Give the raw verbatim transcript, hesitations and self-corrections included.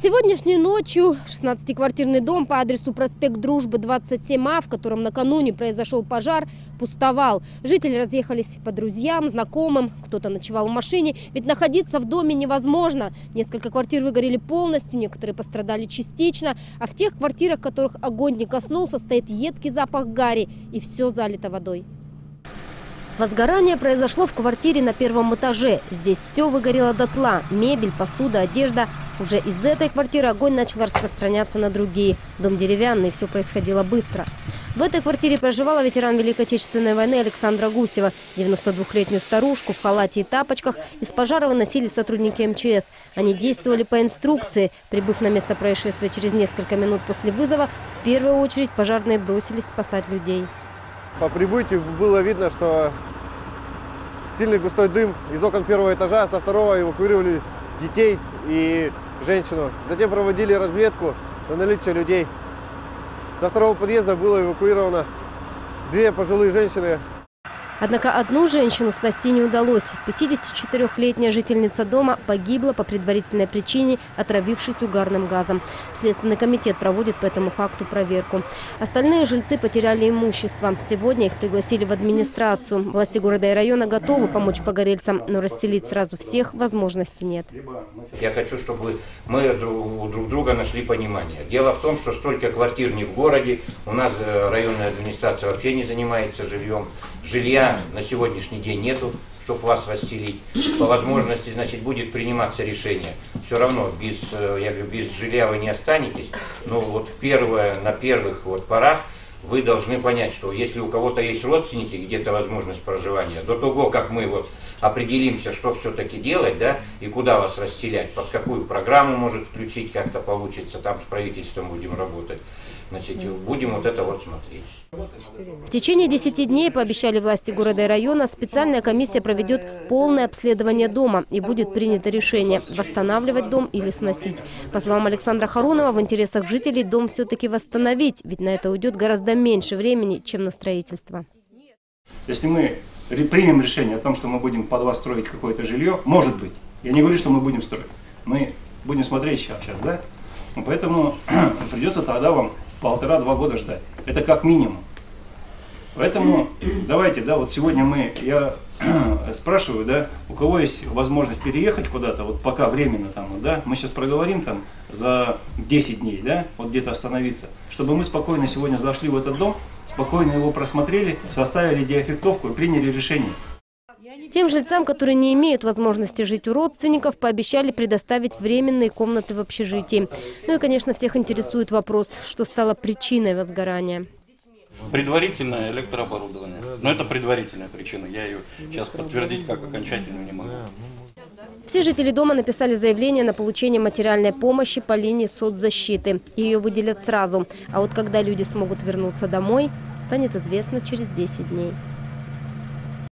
Сегодняшней ночью шестнадцатиквартирный дом по адресу проспект Дружбы, двадцать семь А, в котором накануне произошел пожар, пустовал. Жители разъехались по друзьям, знакомым, кто-то ночевал в машине. Ведь находиться в доме невозможно. Несколько квартир выгорели полностью, некоторые пострадали частично. А в тех квартирах, которых огонь не коснулся, стоит едкий запах гари, и все залито водой. Возгорание произошло в квартире на первом этаже. Здесь все выгорело дотла. Мебель, посуда, одежда. Уже из этой квартиры огонь начал распространяться на другие. Дом деревянный, все происходило быстро. В этой квартире проживала ветеран Великой Отечественной войны Александра Гусева. девяностодвухлетнюю старушку в халате и тапочках из пожара выносили сотрудники эм че эс. Они действовали по инструкции. Прибыв на место происшествия через несколько минут после вызова, в первую очередь пожарные бросились спасать людей. По прибытию было видно, что сильный густой дым из окон первого этажа, со второго эвакуировали детей и женщину. Затем проводили разведку на наличие людей. Со второго подъезда было эвакуировано две пожилые женщины. Однако одну женщину спасти не удалось. пятидесятичетырёхлетняя жительница дома погибла по предварительной причине, отравившись угарным газом. Следственный комитет проводит по этому факту проверку. Остальные жильцы потеряли имущество. Сегодня их пригласили в администрацию. Власти города и района готовы помочь погорельцам, но расселить сразу всех возможности нет. Я хочу, чтобы мы у друг друга нашли понимание. Дело в том, что столько квартир не в городе. У нас районная администрация вообще не занимается жильем. Жилья на сегодняшний день нету, чтобы вас расселить. По возможности, значит, будет приниматься решение. Все равно без, я говорю, без жилья вы не останетесь. Но вот в первое, на первых вот порах вы должны понять, что если у кого-то есть родственники, где-то возможность проживания, до того, как мы вот определимся, что все-таки делать, да, и куда вас расселять, под какую программу может включить, как-то получится, там с правительством будем работать, значит, будем вот это вот смотреть. В течение десяти дней, пообещали власти города и района, специальная комиссия проведет полное обследование дома и будет принято решение – восстанавливать дом или сносить. По словам Александра Харунова, в интересах жителей дом все-таки восстановить, ведь на это уйдет гораздо меньше времени, чем на строительство. Если мы примем решение о том, что мы будем под вас строить какое-то жилье, может быть, я не говорю, что мы будем строить, мы будем смотреть сейчас, сейчас да? Поэтому придется тогда вам полтора-два года ждать. Это как минимум. Поэтому давайте, да, вот сегодня мы, я спрашиваю, да, у кого есть возможность переехать куда-то, вот пока временно там, вот, да, мы сейчас проговорим там за десять дней, да, вот где-то остановиться, чтобы мы спокойно сегодня зашли в этот дом, спокойно его просмотрели, составили диафектовку и приняли решение. Тем жильцам, которые не имеют возможности жить у родственников, пообещали предоставить временные комнаты в общежитии. Ну и, конечно, всех интересует вопрос, что стало причиной возгорания. Предварительное электрооборудование. Но это предварительная причина. Я ее сейчас подтвердить как окончательную не могу. Все жители дома написали заявление на получение материальной помощи по линии соцзащиты. Ее выделят сразу. А вот когда люди смогут вернуться домой, станет известно через десять дней.